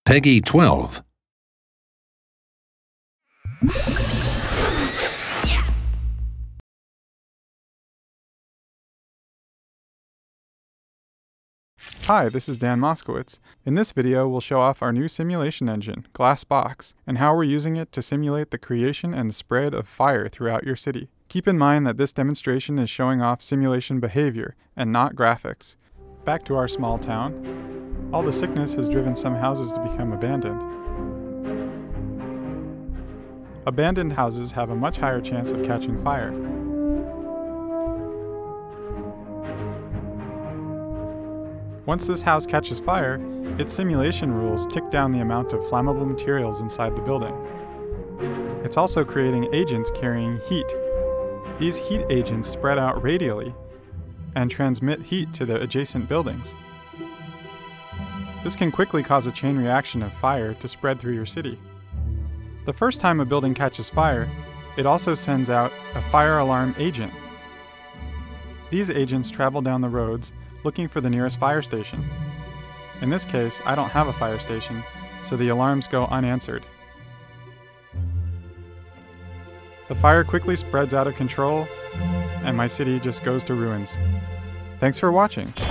Peggy 12. Hi, this is Dan Moskowitz. In this video, we'll show off our new simulation engine, Glassbox, and how we're using it to simulate the creation and spread of fire throughout your city. Keep in mind that this demonstration is showing off simulation behavior and not graphics. Back to our small town. All the sickness has driven some houses to become abandoned. Abandoned houses have a much higher chance of catching fire. Once this house catches fire, its simulation rules tick down the amount of flammable materials inside the building. It's also creating agents carrying heat. These heat agents spread out radially and transmit heat to the adjacent buildings. This can quickly cause a chain reaction of fire to spread through your city. The first time a building catches fire, it also sends out a fire alarm agent. These agents travel down the roads looking for the nearest fire station. In this case, I don't have a fire station, so the alarms go unanswered. The fire quickly spreads out of control, and my city just goes to ruins. Thanks for watching.